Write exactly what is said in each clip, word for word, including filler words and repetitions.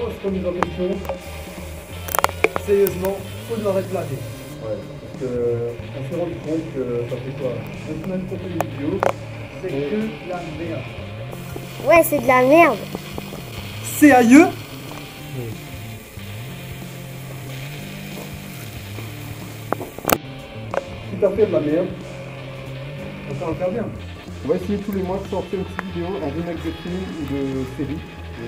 fois se remise en question. Sérieusement, faut nous arrêter là. Ouais, parce que on s'est rendu compte que ça fait quoi, deux semaines qu'on fait des vidéos, c'est Et- que la merde. Ouais, c'est de la merde. C'est aïeux. Si t'as fait de la merde, on va le faire bien. On va essayer tous les mois de sortir une petite vidéo, un remake de film ou de série.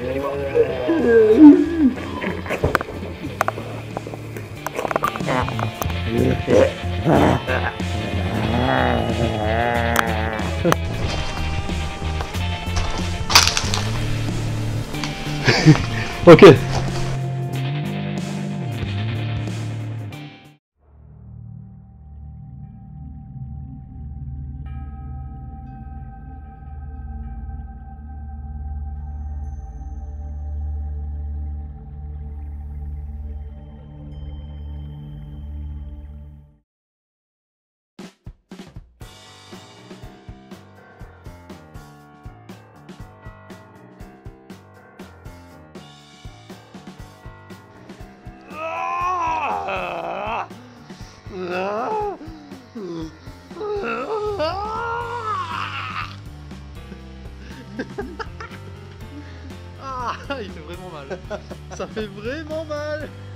Ok. Ah, il fait vraiment mal. Ça fait vraiment mal.